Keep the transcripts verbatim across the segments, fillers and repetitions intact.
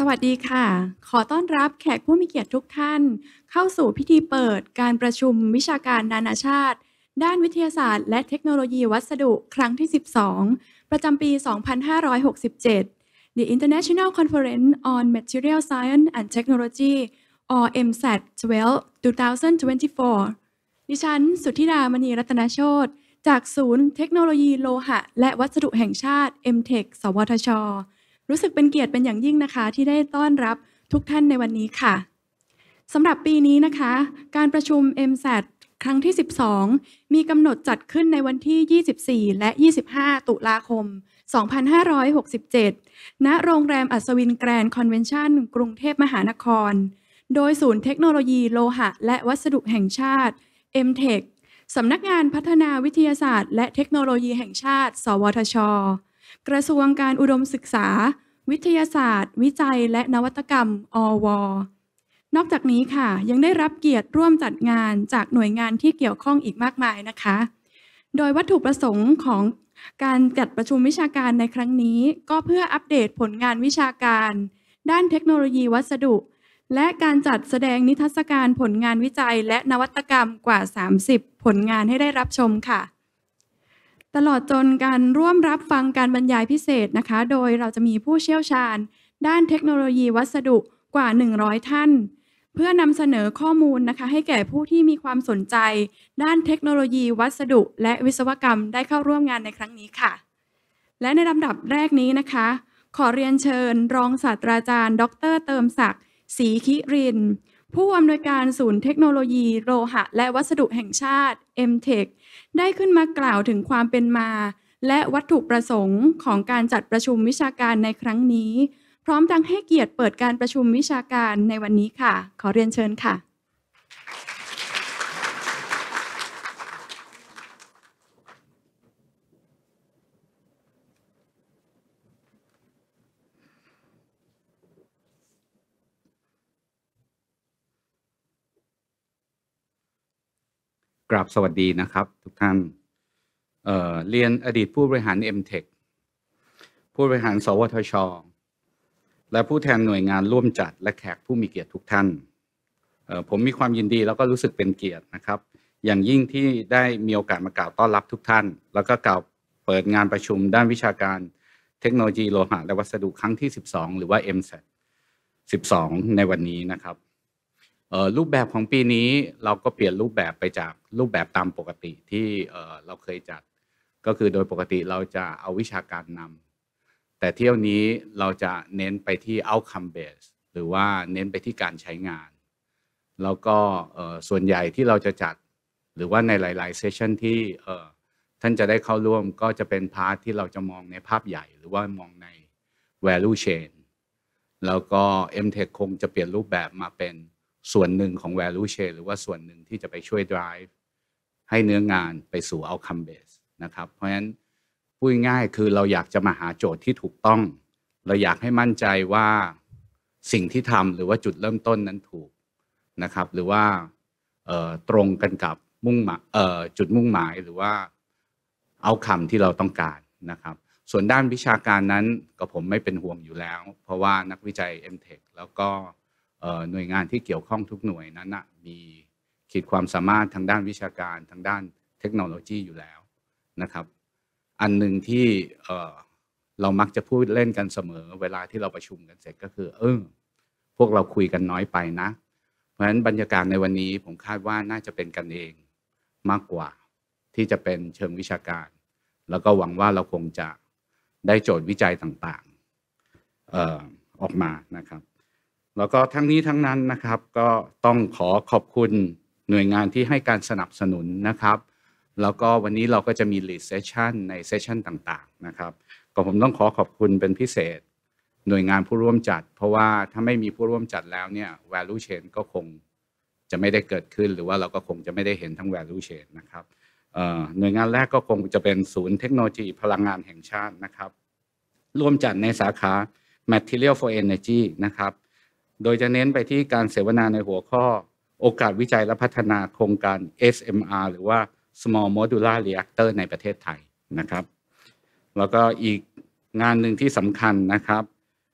วัสดีค่ะขอต้อนรับแขกผู้มีเกียรติทุกท่านเข้าสู่พิธีเปิดการประชุมวิชาการนานาชาติด้านวิทยาศาสตร์และเทคโนโลยีวัสดุครั้งที่สิบสองประจำปีสองพันห้าร้อยหกสิบเจ็ด The International Conference on Material Science and Technology or เอ็ม แซด twelve twenty twenty-four ดิฉันสุทธิดามณีรัตนโชติจากศูนย์เทคโนโลยีโลหะและวัสดุแห่งชาติ เอ็ม เทค สวทช.รู้สึกเป็นเกียรติเป็นอย่างยิ่งนะคะที่ได้ต้อนรับทุกท่านในวันนี้ค่ะสำหรับปีนี้นะคะการประชุม เอ็ม แซด ครั้งที่สิบสองมีกำหนดจัดขึ้นในวันที่ยี่สิบสี่และยี่สิบห้าตุลาคมสองพันห้าร้อยหกสิบเจ็ดณโรงแรมอัศวินแกรนด์คอนเวนชั่นกรุงเทพมหานครโดยศูนย์เทคโนโลยีโลหะและวัสดุแห่งชาติ เอ็ม เทค สำนักงานพัฒนาวิทยาศาสตร์และเทคโนโลยีแห่งชาติสวทช.กระทรวงการอุดมศึกษาวิทยาศาสตร์วิจัยและนวัตกรรมอว นอกจากนี้ค่ะยังได้รับเกียรติร่วมจัดงานจากหน่วยงานที่เกี่ยวข้องอีกมากมายนะคะโดยวัตถุประสงค์ของการจัดประชุมวิชาการในครั้งนี้ก็เพื่ออัปเดตผลงานวิชาการด้านเทคโนโลยีวัสดุและการจัดแสดงนิทรรศการผลงานวิจัยและนวัตกรรมกว่าสามสิบผลงานให้ได้รับชมค่ะตลอดจนการร่วมรับฟังการบรรยายพิเศษนะคะโดยเราจะมีผู้เชี่ยวชาญด้านเทคโนโลยีวัสดุกว่าหนึ่งร้อยท่านเพื่อนำเสนอข้อมูลนะคะให้แก่ผู้ที่มีความสนใจด้านเทคโนโลยีวัสดุและวิศวกรรมได้เข้าร่วมงานในครั้งนี้ค่ะและในลำดับแรกนี้นะคะขอเรียนเชิญรองศาสตราจารย์ดร.เติมศักดิ์ศรีคิรินทร์ผู้อำนวยการศูนย์เทคโนโลยีโลหะและวัสดุแห่งชาติ เอ็ม เทค ได้ขึ้นมากล่าวถึงความเป็นมาและวัตถุประสงค์ของการจัดประชุมวิชาการในครั้งนี้พร้อมทั้งให้เกียรติเปิดการประชุมวิชาการในวันนี้ค่ะขอเรียนเชิญค่ะกราบสวัสดีนะครับทุกท่านเอ่อเรียนอดีตผู้บริหาร เอ็ม เทค ผู้บริหารสวทช.และผู้แทนหน่วยงานร่วมจัดและแขกผู้มีเกียรติทุกท่านเอ่อผมมีความยินดีแล้วก็รู้สึกเป็นเกียรตินะครับอย่างยิ่งที่ได้มีโอกาสมากล่าวต้อนรับทุกท่านแล้วก็กล่าวเปิดงานประชุมด้านวิชาการเทคโนโลยีโลหะและวัสดุครั้งที่สิบสองหรือว่า เอ็ม แซด สิบสองในวันนี้นะครับรูปแบบของปีนี้เราก็เปลี่ยนรูปแบบไปจากรูปแบบตามปกติที่เราเคยจัดก็คือโดยปกติเราจะเอาวิชาการนำแต่เที่ยวนี้เราจะเน้นไปที่ outcome base หรือว่าเน้นไปที่การใช้งานแล้วก็ส่วนใหญ่ที่เราจะจัดหรือว่าในหลายๆเซสชันที่ท่านจะได้เข้าร่วมก็จะเป็นพาร์ทที่เราจะมองในภาพใหญ่หรือว่ามองใน value chain แล้วก็ เอ็ม เทค คงจะเปลี่ยนรูปแบบมาเป็นส่วนหนึ่งของ value chain หรือว่าส่วนหนึ่งที่จะไปช่วย drive ให้เนื้องานไปสู่ outcome base นะครับเพราะฉะนั้นพูดง่ายคือเราอยากจะมาหาโจทย์ที่ถูกต้องเราอยากให้มั่นใจว่าสิ่งที่ทำหรือว่าจุดเริ่มต้นนั้นถูกนะครับหรือว่าตรงกันกับมุ่งหมายจุดมุ่งหมายหรือว่า outcome ที่เราต้องการนะครับส่วนด้านวิชาการนั้นก็ผมไม่เป็นห่วงอยู่แล้วเพราะว่านักวิจัย เอ็ม เทค แล้วก็หน่วยงานที่เกี่ยวข้องทุกหน่วยนั้นนะมีขีดความสามารถทางด้านวิชาการทางด้านเทคโนโลยีอยู่แล้วนะครับอันหนึ่งที่เอ่อเรามักจะพูดเล่นกันเสมอเวลาที่เราประชุมกันเสร็จก็คือเออพวกเราคุยกันน้อยไปนะเพราะฉะนั้นบรรยากาศในวันนี้ผมคาดว่าน่าจะเป็นกันเองมากกว่าที่จะเป็นเชิงวิชาการแล้วก็หวังว่าเราคงจะได้โจทย์วิจัยต่างๆเอ่อออกมานะครับแล้วก็ทั้งนี้ทั้งนั้นนะครับก็ต้องขอขอบคุณหน่วยงานที่ให้การสนับสนุนนะครับแล้วก็วันนี้เราก็จะมี lead session ใน session ต่างๆนะครับก็ผมต้องขอขอบคุณเป็นพิเศษหน่วยงานผู้ร่วมจัดเพราะว่าถ้าไม่มีผู้ร่วมจัดแล้วเนี่ย value chain ก็คงจะไม่ได้เกิดขึ้นหรือว่าเราก็คงจะไม่ได้เห็นทั้ง value chain นะครับหน่วยงานแรกก็คงจะเป็นศูนย์เทคโนโลยีพลังงานแห่งชาตินะครับร่วมจัดในสาขา material for energy นะครับโดยจะเน้นไปที่การเสวนาในหัวข้อโอกาสวิจัยและพัฒนาโครงการ เอส เอ็ม อาร์ หรือว่า Small Modular Reactor ในประเทศไทยนะครับแล้วก็อีกงานหนึ่งที่สำคัญนะครับ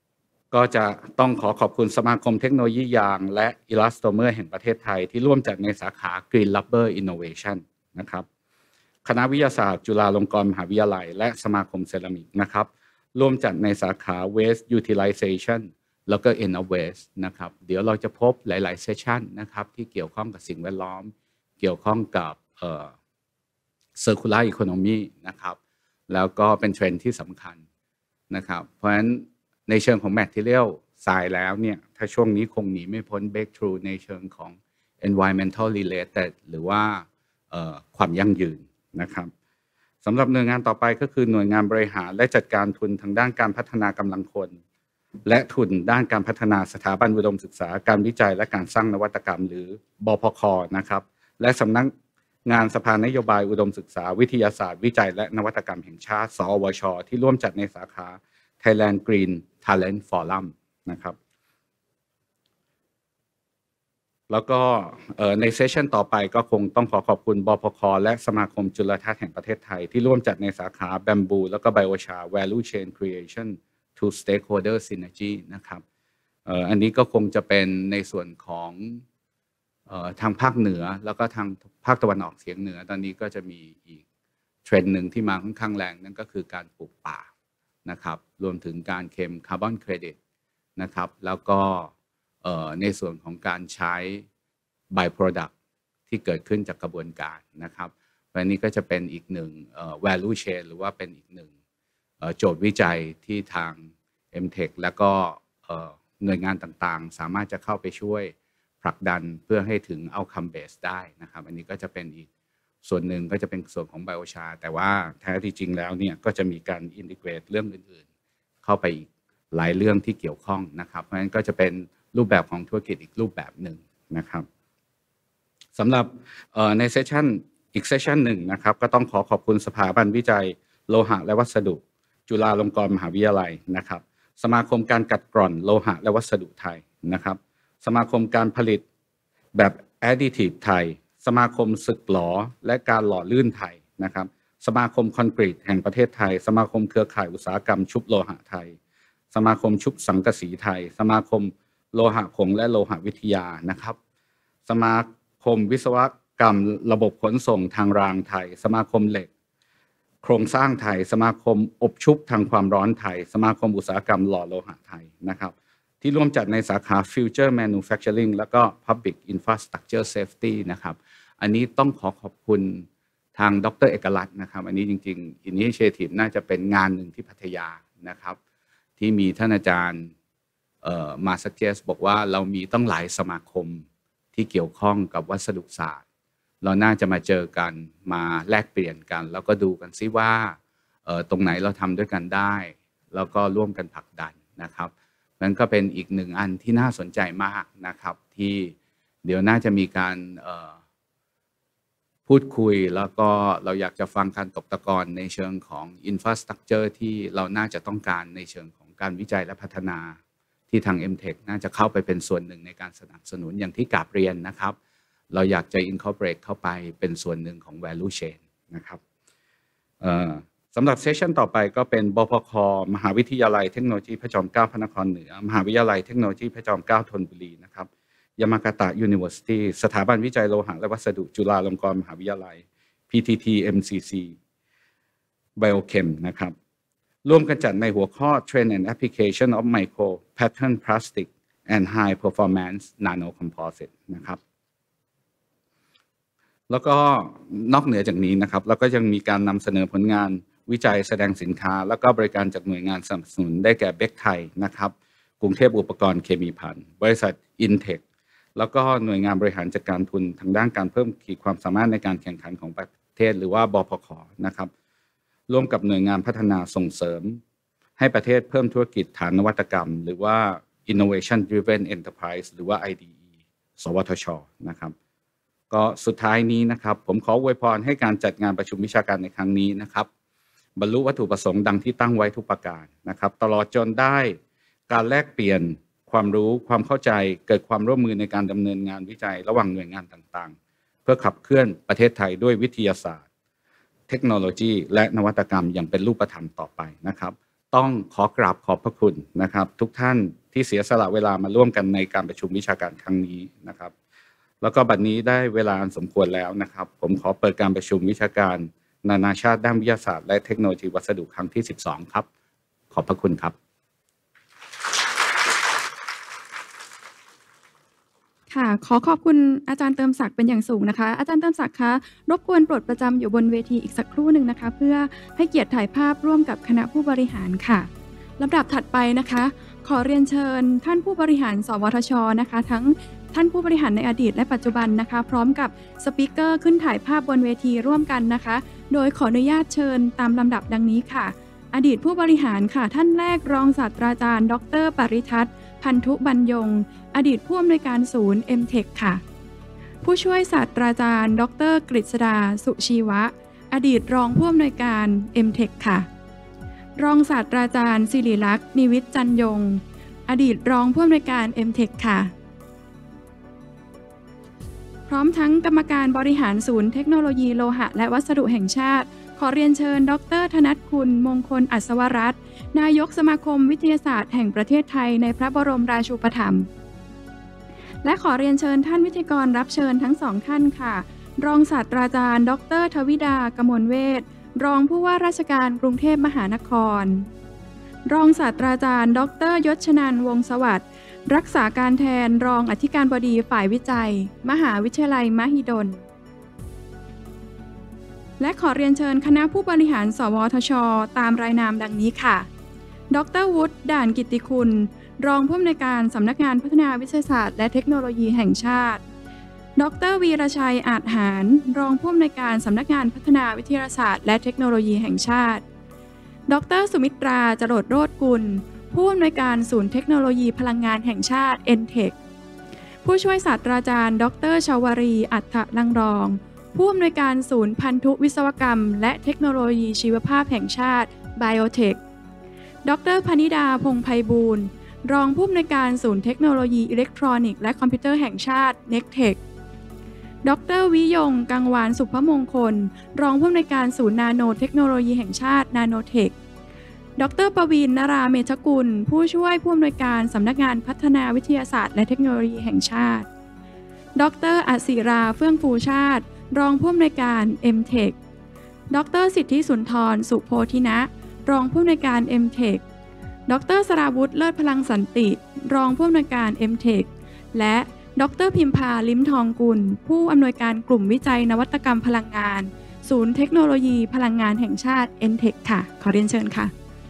ก็จะต้องขอขอบคุณสมาคมเทคโนโลยียางและ Elastomer แห่งประเทศไทยที่ร่วมจัดในสาขา Green Rubber Innovation นะครับคณะวิทยาศาสตร์จุฬาลงกรณ์มหาวิทยาลัยและสมาคมเซรามิกนะครับร่วมจัดในสาขา Waste Utilization แล้วก็ End of Waste นะครับเดี๋ยวเราจะพบหลายๆเซสชันนะครับที่เกี่ยวข้องกับสิ่งแวดล้อมเกี่ยวข้องกับเอ่อ Circular Economy นะครับแล้วก็เป็นเทรนด์ที่สำคัญนะครับเพราะฉะนั้นในเชิงของ Material Science แล้วเนี่ยถ้าช่วงนี้คงหนีไม่พ้น Breakthrough ในเชิงของ Environmental Related หรือว่าความยั่งยืนนะครับสำหรับหน่วยงานต่อไปก็คือหน่วยงานบริหารและจัดการทุนทางด้านการพัฒนากำลังคนและทุนด้านการพัฒนาสถาบันอุดมศึกษาการวิจัยและการสร้างนวัตกรรมหรือบพค.นะครับและสำนักงานสภานโยบายอุดมศึกษาวิทยาศาสตร์วิจัยและนวัตกรรมแห่งชาติสอวชที่ร่วมจัดในสาขา Thailand Green Talent Forum นะครับแล้วก็ในเซสชันต่อไปก็คงต้องขอขอบคุณบพค.และสมาคมจุลทรรศน์แห่งประเทศไทยที่ร่วมจัดในสาขา Bamboo แล้วก็ Biochar Value Chain Creation to Stakeholder Synergy นะครับอันนี้ก็คงจะเป็นในส่วนของทางภาคเหนือแล้วก็ทางภาคตะวันออกเฉียงเหนือตอนนี้ก็จะมีอีกเทรนด์หนึ่งที่มาค่อนข้างแรงนั่นก็คือการปลูกป่านะครับรวมถึงการเคลมคาร์บอนเครดิตนะครับแล้วก็ในส่วนของการใช้ by product ที่เกิดขึ้นจากกระบวนการนะครับวันนี้ก็จะเป็นอีกหนึ่ง value chain หรือว่าเป็นอีกหนึ่งโจทย์วิจัยที่ทาง เอ็ม เทค แล้วก็หน่วยงานต่างๆสามารถจะเข้าไปช่วยผลักดันเพื่อให้ถึง outcome base ได้นะครับอันนี้ก็จะเป็นอีกส่วนหนึ่งก็จะเป็นส่วนของ Biochar แต่ว่าแท้ที่จริงแล้วเนี่ยก็จะมีการ integrate เรื่องอื่นๆเข้าไปอีกหลายเรื่องที่เกี่ยวข้องนะครับเพราะฉะนั้นก็จะเป็นรูปแบบของธุรกิจอีกรูปแบบหนึ่งนะครับสำหรับในเซสชันอีกเซสชันหนึ่งนะครับก็ต้องขอขอบคุณสถาบันวิจัยโลหะและวัสดุจุฬาลงกรณ์มหาวิทยาลัยนะครับสมาคมการกัดกร่อนโลหะและวัสดุไทยนะครับสมาคมการผลิตแบบ Additive ไทยสมาคมสึกหลอและการหล่อลื่นไทยนะครับสมาคมคอนกรีตแห่งประเทศไทยสมาคมเครือข่ายอุตสาหกรรมชุบโลหะไทยสมาคมชุบสังกะสีไทยสมาคมโลหะผงและโลหะวิทยานะครับสมาคมวิศวกรรมระบบขนส่งทางรางไทยสมาคมเหล็กโครงสร้างไทยสมาคมอบชุบทางความร้อนไทยสมาคมอุตสาหกรรมหล่อโลหะไทยนะครับที่ร่วมจัดในสาขา Future Manufacturing แล้วก็ Public Infrastructure Safety นะครับอันนี้ต้องขอขอบคุณทางดร.เอกลักษณ์นะครับอันนี้จริงๆ Initiative น่าจะเป็นงานหนึ่งที่พัทยานะครับที่มีท่านอาจารย์มา suggest บอกว่าเรามีต้องหลายสมาคมที่เกี่ยวข้องกับวัสดุศาสตร์เราน่าจะมาเจอกันมาแลกเปลี่ยนกันแล้วก็ดูกันซิว่าตรงไหนเราทำด้วยกันได้แล้วก็ร่วมกันผลักดันนะครับนั่นก็เป็นอีกหนึ่งอันที่น่าสนใจมากนะครับที่เดี๋ยวน่าจะมีการพูดคุยแล้วก็เราอยากจะฟังการตกตะกอนในเชิงของ infrastructure ที่เราน่าจะต้องการในเชิงของการวิจัยและพัฒนาที่ทาง เอ็ม เทค น่าจะเข้าไปเป็นส่วนหนึ่งในการสนับสนุนอย่างที่กราบเรียนนะครับเราอยากจะ incorporate เข้าไปเป็นส่วนหนึ่งของ value chain นะครับสำหรับเซสชันต่อไปก็เป็นบพค.มหาวิทยาลัยเทคโนโลยีพระจอมเกล้าพระนครเหนือมหาวิทยาลัยเทคโนโลยีพระจอมเกล้าธนบุรีนะครับยามากาตะ University สถาบันวิจัยโลหะและวัสดุจุฬาลงกรณ์มหาวิทยาลัย พี ที ที เอ็ม ซี ซี Biochem นะครับร่วมกันจัดในหัวข้อ Trend and Application of Micro Pattern Plastic and High Performance Nano Composite นะครับแล้วก็นอกเหนือจากนี้นะครับแล้วก็ยังมีการนำเสนอผลงานวิจัยแสดงสินค้าแล้วก็บริการจากหน่วยงานสนับสนุนได้แก่เบคไทยนะครับกรุงเทพอุปกรณ์เคมีภัณฑ์บริษัท Intech แล้วก็หน่วยงานบริหารจัดการทุนทางด้านการเพิ่มขีดความสามารถในการแข่งขันของประเทศหรือว่าบพค.นะครับร่วมกับหน่วยงานพัฒนาส่งเสริมให้ประเทศเพิ่มธุรกิจฐานนวัตกรรมหรือว่า Innovation Driven Enterprise หรือว่า ไอ ดี อี สวทช.นะครับก็สุดท้ายนี้นะครับผมขออวยพรให้การจัดงานประชุมวิชาการในครั้งนี้นะครับบรรลุวัตถุประสงค์ดังที่ตั้งไว้ทุกประการนะครับตลอดจนได้การแลกเปลี่ยนความรู้ความเข้าใจเกิดความร่วมมือในการดำเนินงานวิจัยระหว่างหน่วยงานต่างๆเพื่อขับเคลื่อนประเทศไทยด้วยวิทยาศาสตร์เทคโนโลยีและนวัตกรรมอย่างเป็นรูปธรรมต่อไปนะครับต้องขอกราบขอบพระคุณนะครับทุกท่านที่เสียสละเวลามาร่วมกันในการประชุมวิชาการครั้งนี้นะครับแล้วก็บัดนี้ได้เวลาอันสมควรแล้วนะครับผมขอเปิดการประชุมวิชาการนานาชาติด้านวิทยาศาสตร์และเทคโนโลยีวัสดุครั้งที่สิบสองครับขอบพระคุณครับค่ะขอขอบคุณอาจารย์เติมศักดิ์เป็นอย่างสูงนะคะอาจารย์เติมศักดิ์คะรบกวนโปรดประจำอยู่บนเวทีอีกสักครู่หนึ่งนะคะเพื่อให้เกียรติถ่ายภาพร่วมกับคณะผู้บริหารค่ะลำดับถัดไปนะคะขอเรียนเชิญท่านผู้บริหารสวทช.นะคะทั้งท่านผู้บริหารในอดีตและปัจจุบันนะคะพร้อมกับสปีกเกอร์ขึ้นถ่ายภาพบนเวทีร่วมกันนะคะโดยขออนุญาตเชิญตามลำดับดังนี้ค่ะอดีตผู้บริหารค่ะท่านแรกรองศาสตราจารย์ดร.ปริทัศน์พันธุบรรยงอดีตผู้อำนวยการศูนย์ เอ็ม เทค ค่ะผู้ช่วยศาสตราจารย์ดร.กฤษดาสุชีวะอดีตรองผู้อำนวยการ เอ็ม เทค ค่ะรองศาสตราจารย์ศิริลักษณ์นิวิทย์จันยงอดีตรองผู้อำนวยการ เอ็ม เทค ค่ะพร้อมทั้งกรรมการบริหารศูนย์เทคโนโลยีโลหะและวัสดุแห่งชาติขอเรียนเชิญดร.ธนัทคุณมงคลอัศวรัตน์นายกสมาคมวิทยาศาสตร์แห่งประเทศไทยในพระบรมราชูปถัมภ์และขอเรียนเชิญท่านวิทยากรรับเชิญทั้งสองท่านค่ะรองศาสตราจารย์ดร.ทวิดากมลเวชรองผู้ว่าราชการกรุงเทพมหานครรองศาสตราจารย์ดร.ยศชนันท์วงศ์สวัสดิ์รักษาการแทนรองอธิการบดีฝ่ายวิจัยมหาวิทยาลัยมหิดลและขอเรียนเชิญคณะผู้บริหารสวทช.ตามรายนามดังนี้ค่ะดร.วุฒิด่านกิตติคุณรองผู้อำนวยการสำนักงานพัฒนาวิทยาศาสตร์และเทคโนโลยีแห่งชาติดร.วีรชัยอาจหารรองผู้อำนวยการสำนักงานพัฒนาวิทยาศาสตร์และเทคโนโลยีแห่งชาติดร.สุมิตราจรดโรจน์กุลผู้อำนวยการศูนย์เทคโนโลยีพลังงานแห่งชาติ เอ็น เทค ผู้ช่วยศาสตราจารย์ดร.ชวรีอัฏฐลังรองผู้อำนวยการศูนย์พันธุวิศวกรรมและเทคโนโลยีชีวภาพแห่งชาติ Biotech ดร.พนิดาพงษ์ไพบูลย์รองผู้อำนวยการศูนย์เทคโนโลยีอิเล็กทรอนิกส์และคอมพิวเตอร์แห่งชาติ เน็กเทค ดร.วิยงกังวานสุภมงคลรองผู้อำนวยการศูนย์นาโนเทคโนโลยีแห่งชาติ นาโนเทค ดร.ประวีณ นราเมธกุลผู้ช่วยผู้อำนวยการสำนักงานพัฒนาวิทยาศาสตร์และเทคโนโลยีแห่งชาติดร.อศิราเฟื่องฟูชาติรองผู้อำนวยการ เอ็ม เทค ดร.สิทธิสุนทรสุโพธินะรองผู้อำนวยการ เอ็ม เทค ดร.สราวุธเลิศพลังสันติรองผู้อำนวยการ เอ็ม เทค และดร.พิมพาลิ้มทองกุลผู้อำนวยการกลุ่มวิจัยนวัตกรรมพลังงานศูนย์เทคโนโลยีพลังงานแห่งชาติ เอ็น เทค ค่ะขอเรียนเชิญค่ะ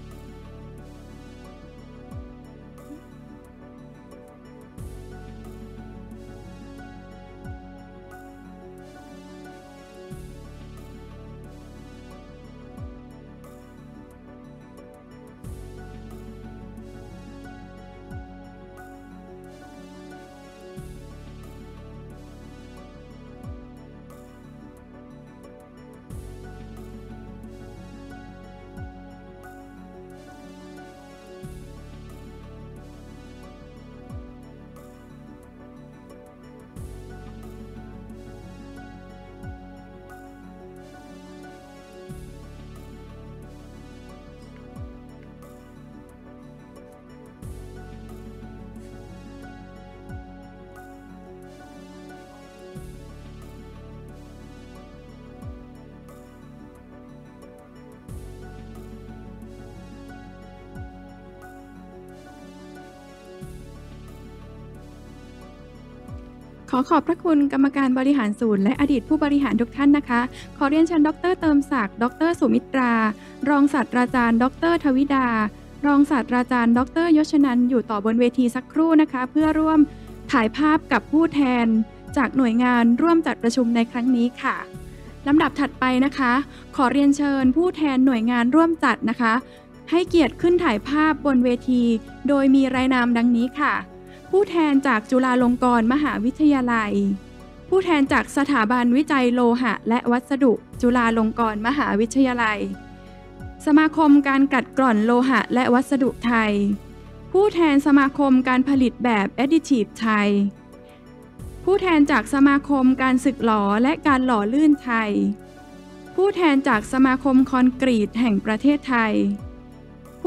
ขอขอบพระคุณกรรมการบริหารศูนย์และอดีตผู้บริหารทุกท่านนะคะขอเรียนเชิญดร.เติมศักดิ์ดร.สุมิตรารองศาสตราจารย์ดร.ทวิดารองศาสตราจารย์ดร.ยศนันท์อยู่ต่อบนเวทีสักครู่นะคะเพื่อร่วมถ่ายภาพกับผู้แทนจากหน่วยงานร่วมจัดประชุมในครั้งนี้ค่ะลำดับถัดไปนะคะขอเรียนเชิญผู้แทนหน่วยงานร่วมจัดนะคะให้เกียรติขึ้นถ่ายภาพบนเวทีโดยมีรายนามดังนี้ค่ะผู้แทนจากจุฬาลงกรณ์มหาวิทยาลัยผู้แทนจากสถาบันวิจัยโลหะและวัสดุจุฬาลงกรณ์มหาวิทยาลัยสมาคมการกัดกร่อนโลหะและวัสดุไทยผู้แทนสมาคมการผลิตแบบแอดดิทีฟไทยผู้แทนจากสมาคมการสึกหลอและการหล่อลื่นไทยผู้แทนจากสมาคมคอนกรีตแห่งประเทศไทยผ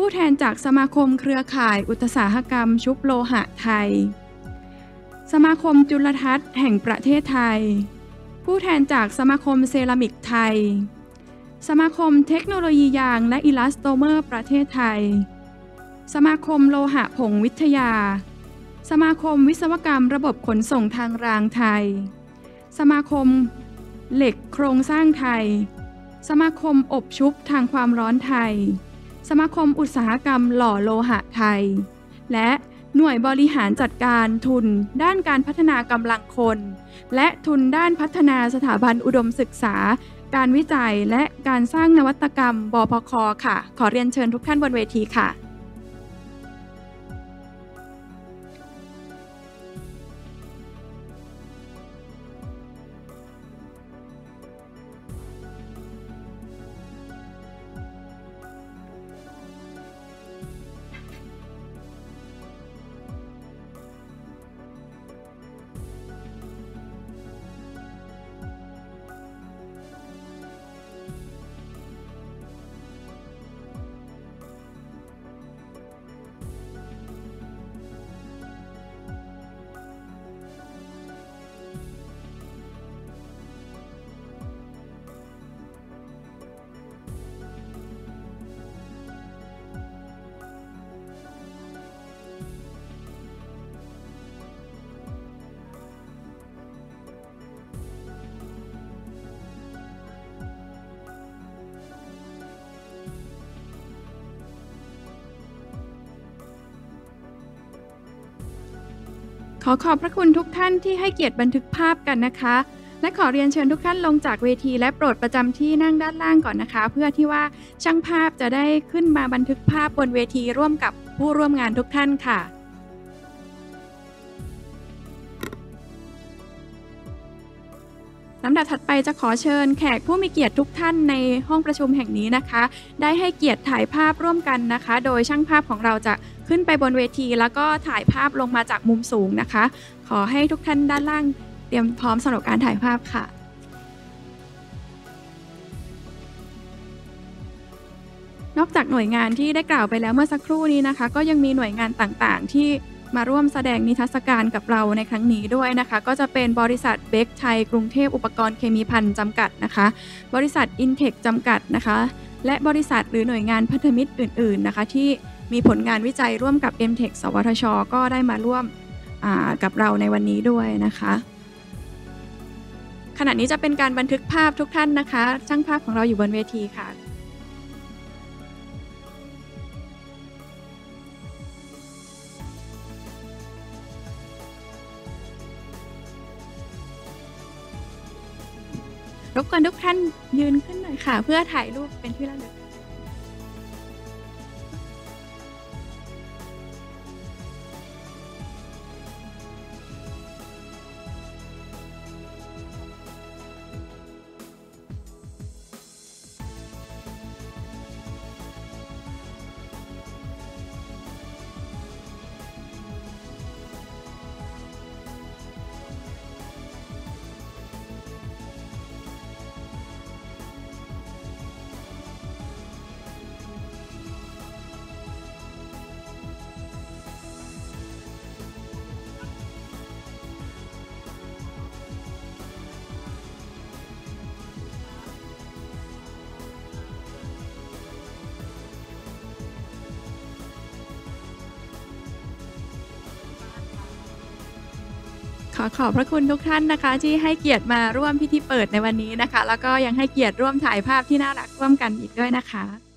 ผู้แทนจากสมาคมเครือข่ายอุตสาหกรรมชุบโลหะไทยสมาคมจุลทรรศน์แห่งประเทศไทยผู้แทนจากสมาคมเซรามิกไทยสมาคมเทคโนโลยียางและอิลาสโตเมอร์ประเทศไทยสมาคมโลหะผงวิทยาสมาคมวิศวกรรมระบบขนส่งทางรางไทยสมาคมเหล็กโครงสร้างไทยสมาคมอบชุบทางความร้อนไทยสมาคมอุตสาหกรรมหล่อโลหะไทยและหน่วยบริหารจัดการทุนด้านการพัฒนากำลังคนและทุนด้านพัฒนาสถาบันอุดมศึกษาการวิจัยและการสร้างนวัตกรรมบพค.ค่ะขอเรียนเชิญทุกท่านบนเวทีค่ะขอขอบพระคุณทุกท่านที่ให้เกียรติบันทึกภาพกันนะคะและขอเรียนเชิญทุกท่านลงจากเวทีและโปรดประจำที่นั่งด้านล่างก่อนนะคะเพื่อที่ว่าช่างภาพจะได้ขึ้นมาบันทึกภาพบนเวทีร่วมกับผู้ร่วมงานทุกท่านค่ะลำดับถัดไปจะขอเชิญแขกผู้มีเกียรติทุกท่านในห้องประชุมแห่งนี้นะคะได้ให้เกียรติถ่ายภาพร่วมกันนะคะโดยช่างภาพของเราจะขึ้นไปบนเวทีแล้วก็ถ่ายภาพลงมาจากมุมสูงนะคะขอให้ทุกท่านด้านล่างเตรียมพร้อมสำหรับการถ่ายภาพค่ะนอกจากหน่วยงานที่ได้กล่าวไปแล้วเมื่อสักครู่นี้นะคะก็ยังมีหน่วยงานต่างๆที่มาร่วมแสดงนิทรรศการกับเราในครั้งนี้ด้วยนะคะก็จะเป็นบริษัทเบคไทยกรุงเทพอุปกรณ์เคมีภัณฑ์จำกัดนะคะบริษัทอินเทคจำกัดนะคะและบริษัทหรือหน่วยงานพันธมิตรอื่นๆนะคะที่มีผลงานวิจัยร่วมกับ เอ็ม เทค สวทช.ก็ได้มาร่วมกับเราในวันนี้ด้วยนะคะขณะนี้จะเป็นการบันทึกภาพทุกท่านนะคะช่างภาพของเราอยู่บนเวทีค่ะรบกวนทุกท่านยืนขึ้นหน่อยค่ะเพื่อถ่ายรูปเป็นที่ระลึกขอขอบพระคุณทุกท่านนะคะที่ให้เกียรติมาร่วมพิธีเปิดในวันนี้นะคะแล้วก็ยังให้เกียรติร่วมถ่ายภาพที่น่ารักร่วมกันอีกด้วยนะคะ